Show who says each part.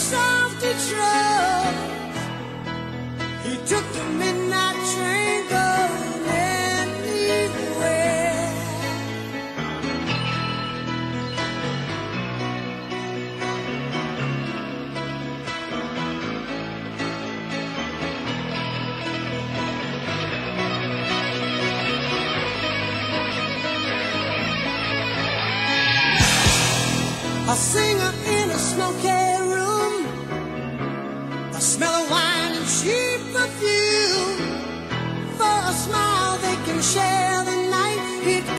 Speaker 1: soft to trust. He took the midnight train going anywhere. A singer in a smoky room, a smell of wine and cheap perfume. For a smile they can share